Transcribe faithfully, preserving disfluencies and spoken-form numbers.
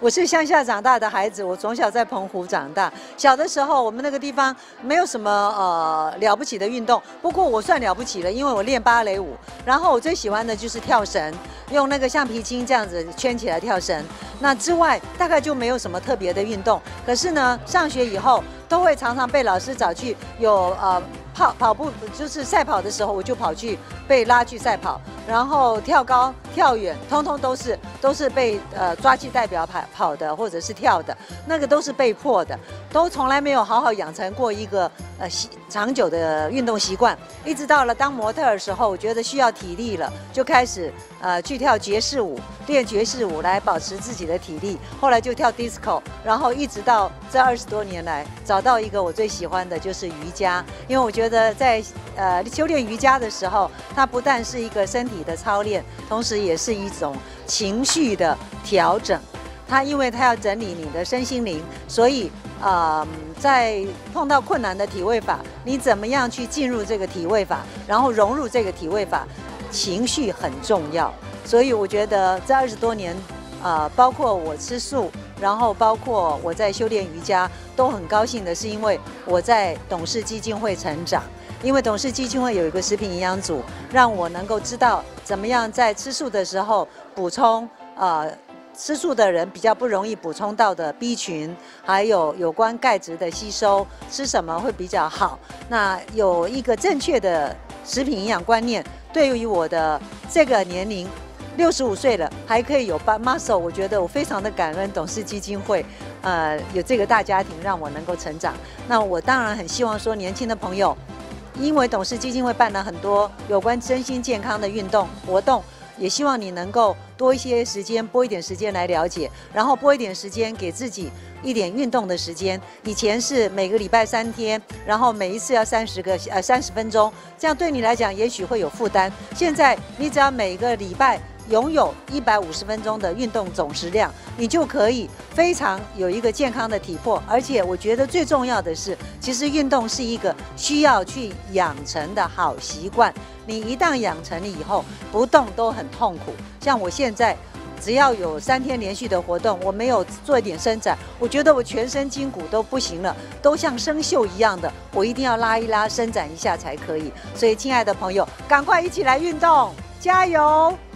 我是乡下长大的孩子，我从小在澎湖长大。小的时候，我们那个地方没有什么呃了不起的运动，不过我算了不起了，因为我练芭蕾舞。然后我最喜欢的就是跳绳，用那个橡皮筋这样子圈起来跳绳。那之外，大概就没有什么特别的运动。可是呢，上学以后都会常常被老师找去有呃。 跑跑步就是赛跑的时候，我就跑去被拉去赛跑，然后跳高、跳远，通通都是都是被呃抓去代表跑跑的，或者是跳的，那个都是被迫的，都从来没有好好养成过一个呃习长久的运动习惯。一直到了当模特的时候，我觉得需要体力了，就开始呃去跳爵士舞，练爵士舞来保持自己的体力。后来就跳 disco， 然后一直到这二十多年来，找到一个我最喜欢的就是瑜伽，因为我觉得。 觉得在呃修炼瑜伽的时候，它不但是一个身体的操练，同时也是一种情绪的调整。它因为它要整理你的身心灵，所以呃在碰到困难的体位法，你怎么样去进入这个体位法，然后融入这个体位法，情绪很重要。所以我觉得这二十多年，呃，包括我吃素。 然后包括我在修炼瑜伽，都很高兴的是，因为我在董事基金会成长，因为董事基金会有一个食品营养组，让我能够知道怎么样在吃素的时候补充，呃，吃素的人比较不容易补充到的 B 群，还有有关钙质的吸收，吃什么会比较好。那有一个正确的食品营养观念，对于我的这个年龄。 六十五岁了，还可以有 muscle， 我觉得我非常的感恩董事基金会，呃，有这个大家庭让我能够成长。那我当然很希望说，年轻的朋友，因为董事基金会办了很多有关身心健康的运动活动，也希望你能够多一些时间，拨一点时间来了解，然后拨一点时间给自己一点运动的时间。以前是每个礼拜三天，然后每一次要三十个呃三十分钟，这样对你来讲也许会有负担。现在你只要每个礼拜 拥有一百五十分钟的运动总时量，你就可以非常有一个健康的体魄。而且我觉得最重要的是，其实运动是一个需要去养成的好习惯。你一旦养成了以后，不动都很痛苦。像我现在，只要有三天连续的活动，我没有做一点伸展，我觉得我全身筋骨都不行了，都像生锈一样的。我一定要拉一拉、伸展一下才可以。所以，亲爱的朋友，赶快一起来运动，加油！